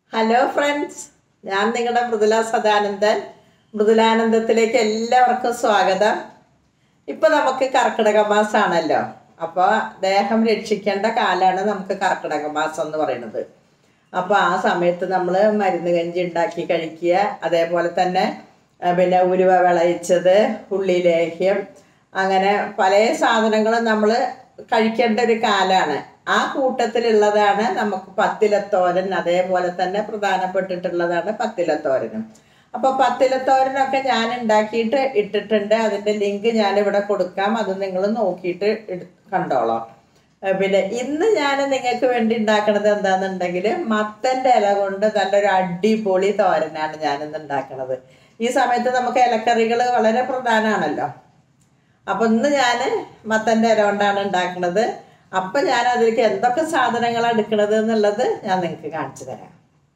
Hello friends, ഞാൻ നിങ്ങളുടെ മൃദുല സദാനന്ദൻ. മൃദുലാനന്ദത്തിലേക്ക് എല്ലാവർക്കും സ്വാഗതം. ഇപ്പം നമുക്ക് കർക്കിടക മാസമാണല്ലോ. അപ്പോൾ ദേഹം രക്ഷിക്കേണ്ട കാലമാണ് നമുക്ക് കർക്കിടക മാസം എന്ന് പറയുന്നത്. അപ്പോൾ ആ സമയത്ത് നമ്മൾ മരുന്ന് കഞ്ചി ഉണ്ടാക്കി കഴിക്കുക. അതേപോലെ തന്നെ പിന്നെ ഉരുവ വിളയിച്ചത്, ഉള്ളിലേഹ്യം, അങ്ങനെ പല സാധനങ്ങളും നമ്മൾ കഴിക്കേണ്ട ഒരു കാലമാണ്. ആ കൂട്ടത്തിലുള്ളതാണ് നമുക്ക് പത്തിലത്തോരൻ. അതേപോലെ തന്നെ പ്രധാനപ്പെട്ടിട്ടുള്ളതാണ് പത്തിലത്തോരനും. അപ്പോൾ പത്തിലത്തോരനൊക്കെ ഞാൻ ഉണ്ടാക്കിയിട്ട് ഇട്ടിട്ടുണ്ട്. അതിൻ്റെ ലിങ്ക് ഞാനിവിടെ കൊടുക്കാം. അത് നിങ്ങൾ നോക്കിയിട്ട് കണ്ടോളോ. പിന്നെ ഇന്ന് ഞാൻ നിങ്ങൾക്ക് വേണ്ടി ഉണ്ടാക്കണത് എന്താണെന്നുണ്ടെങ്കിൽ മത്തൻ്റെ ഇല കൊണ്ട് നല്ലൊരു അടിപൊളി തോരനാണ് ഞാനിന്ന് ഉണ്ടാക്കണത്. ഈ സമയത്ത് നമുക്ക് ഇലക്കറികൾ വളരെ പ്രധാനമാണല്ലോ. അപ്പം ഇന്ന് ഞാൻ മത്തൻ്റെ ഇല കൊണ്ടാണ് ഉണ്ടാക്കുന്നത്. അപ്പം ഞാൻ അതിലേക്ക് എന്തൊക്കെ സാധനങ്ങളാണ് എടുക്കുന്നത് എന്നുള്ളത് ഞാൻ നിങ്ങൾക്ക് കാണിച്ചു തരാം.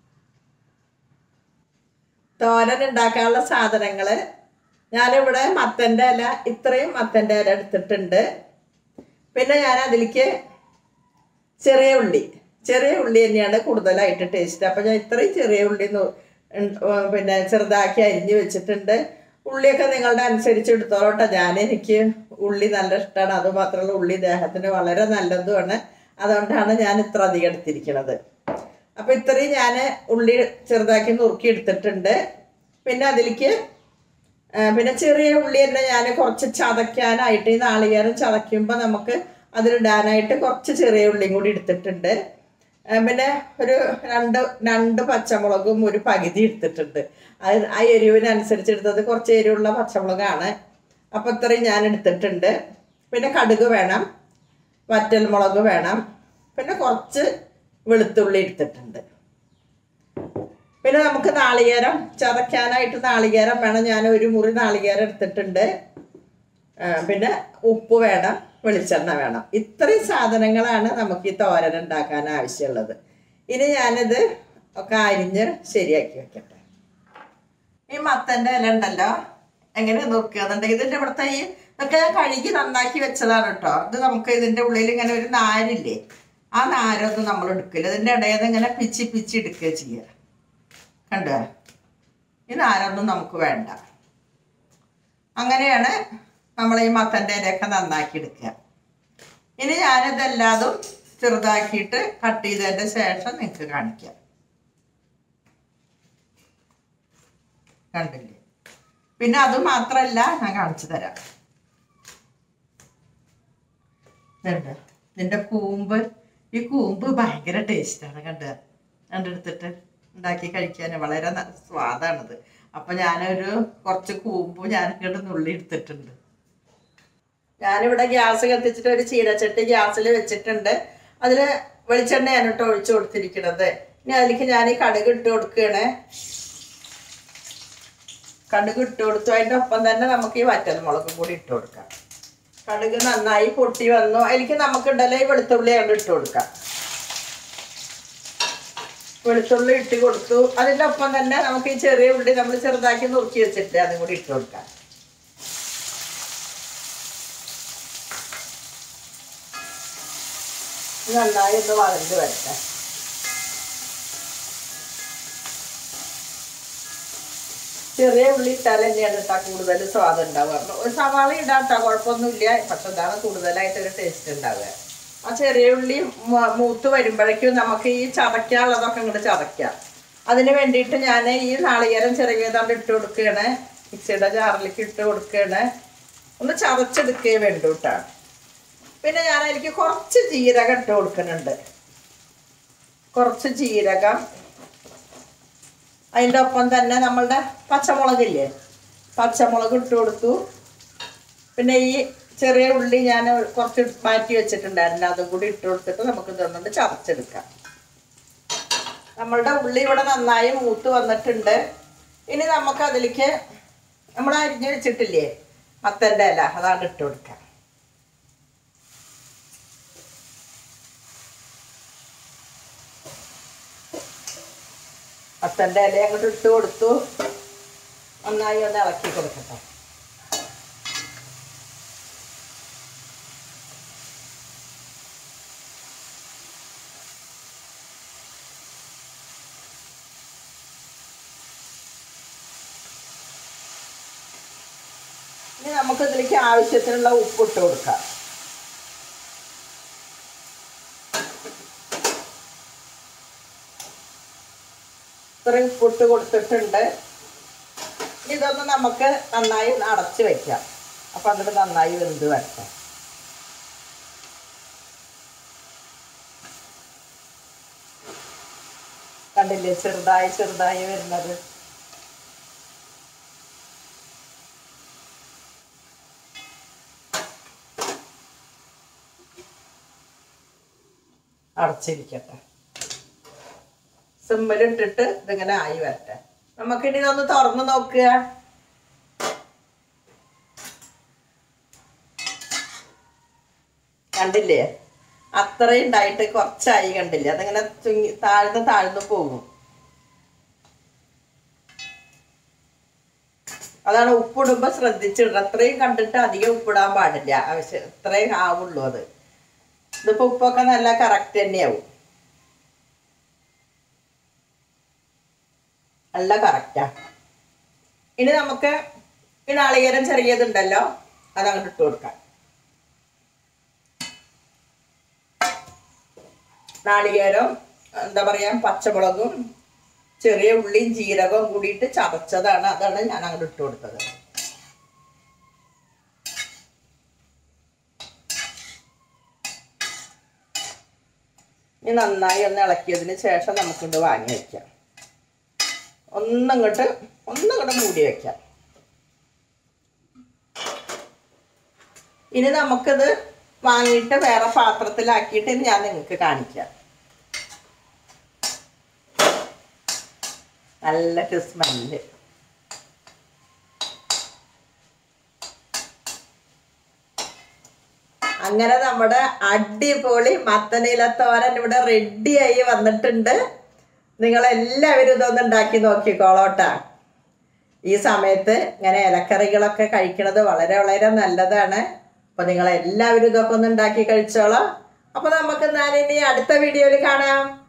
തോരൻ ഉണ്ടാക്കാനുള്ള സാധനങ്ങൾ ഞാനിവിടെ മത്തൻ്റെ ഇല, ഇത്രയും മത്തൻ്റെ ഇല എടുത്തിട്ടുണ്ട്. പിന്നെ ഞാൻ അതിലേക്ക് ചെറിയ ഉള്ളി തന്നെയാണ് കൂടുതലായിട്ട് ടേസ്റ്റ്. അപ്പം ഞാൻ ഇത്രയും ചെറിയ ഉള്ളി പിന്നെ ചെറുതാക്കി അരിഞ്ഞ് വെച്ചിട്ടുണ്ട്. ഉള്ളിയൊക്കെ നിങ്ങളുടെ അനുസരിച്ച് എടുത്തോളട്ടെ. എനിക്ക് ഉള്ളി നല്ല ഇഷ്ടമാണ്. അതുമാത്രമല്ല, ഉള്ളി ദേഹത്തിന് വളരെ നല്ലതുമാണ്. അതുകൊണ്ടാണ് ഞാൻ ഇത്ര അധികം എടുത്തിരിക്കുന്നത്. അപ്പോൾ ഇത്രയും ഞാൻ ഉള്ളി ചെറുതാക്കി നുറുക്കി എടുത്തിട്ടുണ്ട്. പിന്നെ അതിലേക്ക് പിന്നെ ചെറിയ ഉള്ളി തന്നെ ഞാൻ കുറച്ച് ചതയ്ക്കാനായിട്ട്, ഈ നാളികേരം ചതയ്ക്കുമ്പോൾ നമുക്ക് അതിലിടാനായിട്ട് കുറച്ച് ചെറിയ ഉള്ളിയും കൂടി എടുത്തിട്ടുണ്ട്. പിന്നെ ഒരു രണ്ട് പച്ചമുളകും ഒരു പകുതി എടുത്തിട്ടുണ്ട്. അത് ആ എരിവിനനുസരിച്ച് എടുത്തത്. കുറച്ച് എരിവുള്ള പച്ചമുളകാണ്. അപ്പോൾ ഇത്രയും ഞാൻ എടുത്തിട്ടുണ്ട്. പിന്നെ കടുക് വേണം, വറ്റൽ മുളക് വേണം, പിന്നെ കുറച്ച് വെളുത്തുള്ളി എടുത്തിട്ടുണ്ട്. പിന്നെ നമുക്ക് നാളികേരം ചതയ്ക്കാനായിട്ട് നാളികേരം വേണം. ഞാൻ ഒരു മുറി നാളികേരം എടുത്തിട്ടുണ്ട്. പിന്നെ ഉപ്പ് വേണം, വെളിച്ചെണ്ണ വേണം. ഇത്രയും സാധനങ്ങളാണ് നമുക്ക് ഈ തോരൻ ഉണ്ടാക്കാൻ ആവശ്യമുള്ളത്. ഇനി ഞാനിത് ഒക്കെ അരിഞ്ഞ് ശരിയാക്കി വെക്കട്ടെ. ഈ മത്തൻ്റെ ഇല ഉണ്ടല്ലോ, എങ്ങനെ നോക്കുകയെന്നുണ്ടെങ്കിൽ ഇതിൻ്റെ ഇവിടുത്തെ ഇതൊക്കെ ഞാൻ കഴുകി നന്നാക്കി വെച്ചതാണ് കേട്ടോ. ഇത് നമുക്ക് ഇതിൻ്റെ ഉള്ളിൽ ഇങ്ങനെ ഒരു നാരില്ലേ, ആ നാരൊന്നും നമ്മൾ എടുക്കില്ല. ഇതിൻ്റെ ഇടയിൽ നിന്ന് ഇങ്ങനെ പിച്ചി എടുക്കുക ചെയ്യുക. കണ്ടോ, ഈ നാരൊന്നും നമുക്ക് വേണ്ട. അങ്ങനെയാണ് നമ്മൾ ഈ മത്തൻ്റെ ഇലയൊക്കെ നന്നാക്കി എടുക്കുക. ഇനി ഞാനിതെല്ലാതും ചെറുതാക്കിയിട്ട് കട്ട് ചെയ്തതിൻ്റെ ശേഷം നിങ്ങൾക്ക് കാണിക്കാം. കണ്ടില്ലേ? പിന്നെ അത് മാത്രമല്ല, ഞാൻ കാണിച്ചു തരാം. ഇതിൻ്റെ കൂമ്പ്, ഈ കൂമ്പ് ഭയങ്കര ടേസ്റ്റാണ്. കണ്ടെടുത്തിട്ട് ഉണ്ടാക്കി കഴിക്കാൻ വളരെ സ്വാദാണിത്. അപ്പം ഞാനൊരു കുറച്ച് കൂമ്പ് ഞാനിങ്ങോട്ട് നുള്ളി എടുത്തിട്ടുണ്ട്. ഞാനിവിടെ ഗ്യാസ് കത്തിച്ചിട്ട് ഒരു ചീനച്ചട്ടി ഗ്യാസിൽ വെച്ചിട്ടുണ്ട്. അതിൽ വെളിച്ചെണ്ണയാണ് കേട്ടോ ഒഴിച്ചു കൊടുത്തിരിക്കുന്നത്. ഇനി അതിലേക്ക് ഞാൻ ഈ കടുക് ഇട്ട് കൊടുക്കുകയാണ്. കടുക് ഇട്ട് കൊടുത്തു. അതിൻ്റെ ഒപ്പം തന്നെ നമുക്ക് ഈ വറ്റൽ മുളകും കൂടി ഇട്ട് കൊടുക്കാം. കടുക് നന്നായി പൊട്ടി വന്നു. അതിലേക്ക് നമുക്ക് ഇടല ഈ വെളുത്തുള്ളി അങ്ങോട്ട് ഇട്ട് കൊടുക്കാം. വെളുത്തുള്ളി ഇട്ട് കൊടുത്തു. അതിൻ്റെ ഒപ്പം തന്നെ നമുക്ക് ഈ ചെറിയ ഉള്ളി നമ്മൾ ചെറുതാക്കി നുറുക്കി വെച്ചിട്ട് അതും കൂടി ഇട്ട് കൊടുക്കാം. നന്നായി ഒന്ന് വഴണ്ട് വരട്ടെ. ചെറിയ ഉള്ളി ഇട്ടാൽ തന്നെയാണ് ഇട്ടാൽ കൂടുതൽ സ്വാദ് ഉണ്ടാവുക. ഒരു സവാള ഇടാട്ടോ, കുഴപ്പമൊന്നുമില്ല. പക്ഷെ അതാണ് കൂടുതലായിട്ടൊരു ടേസ്റ്റ് ഉണ്ടാവുക. ആ ചെറിയ ഉള്ളി മൂത്ത് വരുമ്പോഴേക്കും നമുക്ക് ഈ ചതയ്ക്കാനുള്ളതൊക്കെ ഇങ്ങോട്ട് ചതയ്ക്കാം. അതിന് വേണ്ടിയിട്ട് ഞാൻ ഈ നാളികേരം ചെറുതാണ്ട് ഇട്ട് കൊടുക്കുകയാണ്. മിക്സിയുടെ ജാറിലേക്ക് ഇട്ട് കൊടുക്കുകയാണ്. ഒന്ന് ചതച്ചെടുക്കുകയേ വേണ്ടൂ കേട്ടോ. പിന്നെ ഞാൻ എനിക്ക് കുറച്ച് ജീരകം ഇട്ട് കൊടുക്കുന്നുണ്ട്. കുറച്ച് ജീരകം. അതിൻ്റെ ഒപ്പം തന്നെ നമ്മളുടെ പച്ചമുളകില്ലേ, പച്ചമുളക് ഇട്ട് കൊടുത്തു. പിന്നെ ഈ ചെറിയ ഉള്ളി ഞാൻ കുറച്ച് മാറ്റി വെച്ചിട്ടുണ്ടായിരുന്നു. അതും കൂടി ഇട്ട് കൊടുത്തിട്ട് നമുക്ക് ഇതൊന്നുകൊണ്ട് ചതച്ചെടുക്കാം. നമ്മളുടെ ഉള്ളി ഇവിടെ നന്നായി മൂത്ത് വന്നിട്ടുണ്ട്. ഇനി നമുക്ക് അതിലേക്ക് നമ്മൾ അരിഞ്ഞ് വെച്ചിട്ടില്ലേ മത്തൻ്റെ ഇല, അതാണ് ഇട്ട് കൊടുക്കുക. മത്തൻ്റെ ഇല അങ്ങോട്ട് ഇട്ട് കൊടുത്തു. നന്നായി ഒന്ന് ഇളക്കി കൊടുക്കട്ടെ. ഇനി നമുക്ക് ഇതിലേക്ക് ആവശ്യത്തിനുള്ള ഉപ്പിട്ട് കൊടുക്കാം. ഇത്രയും ഉപ്പിട്ട് കൊടുത്തിട്ടുണ്ട്. ഇതൊന്ന് നമുക്ക് നന്നായി അടച്ച് വെക്കാം. അപ്പം അതിൽ നന്നായി വെന്ത് വരട്ടെ. കണ്ടില്ലേ ചെറുതായി ചെറുതായി വരുന്നത്. അടച്ചിരിക്കട്ടെ. സിമ്മിലിട്ടിട്ട് ഇതിങ്ങനെ ആയി വരട്ടെ. നമുക്കിനി ഇതൊന്ന് തുറന്ന് നോക്കുക. കണ്ടില്ലേ അത്രയും ഉണ്ടായിട്ട് കുറച്ചായി. കണ്ടില്ലേ അതിങ്ങനെ താഴ്ന്ന് പോകും. അതാണ് ഉപ്പിടുമ്പോൾ ശ്രദ്ധിച്ചിടണം. അത്രയും കണ്ടിട്ട് അധികം ഉപ്പിടാൻ പാടില്ല. ആവശ്യം ഇത്രയും ആവുള്ളൂ. അത് ഇതിപ്പോൾ ഉപ്പൊക്കെ നല്ല കറക്റ്റ് തന്നെയാവും. നല്ല കറക്റ്റാ. ഇനി നമുക്ക് ഈ നാളികേരം ചെറിയതുണ്ടല്ലോ അതങ്ങോട്ട് ഇട്ട് കൊടുക്കാം. നാളികേരം എന്താ പറയാ പച്ചമുളകും ചെറിയ ഉള്ളിയും ജീരകവും കൂടിയിട്ട് ചതച്ചതാണ്. അതാണ് ഞാൻ അങ്ങോട്ട് ഇട്ട് കൊടുത്തത്. ഇനി നന്നായി ഒന്ന് ഇളക്കിയതിന് ശേഷം നമുക്കിത് വാങ്ങി വയ്ക്കാം. ഒന്നിങ്ങോട്ട് മൂടി വയ്ക്കാം. ഇനി നമുക്കിത് വാങ്ങിയിട്ട് വേറെ പാത്രത്തിലാക്കിയിട്ട് ഞാൻ നിങ്ങൾക്ക് കാണിക്കാം. നല്ല സ്മെല്ല്. അങ്ങനെ നമ്മുടെ അടിപൊളി മത്തനിലത്തോരൻ ഇവിടെ റെഡിയായി വന്നിട്ടുണ്ട്. നിങ്ങളെല്ലാവരും ഇതൊന്ന് ഉണ്ടാക്കി നോക്കിക്കോളോട്ടാ. ഈ സമയത്ത് ഇങ്ങനെ ഇലക്കറികളൊക്കെ കഴിക്കുന്നത് വളരെ വളരെ നല്ലതാണ്. അപ്പോൾ നിങ്ങളെല്ലാവരും ഇതൊക്കെ ഒന്ന് ഉണ്ടാക്കി കഴിച്ചോളാം. അപ്പോൾ നമുക്ക് ഇനി അടുത്ത വീഡിയോയിൽ കാണാം.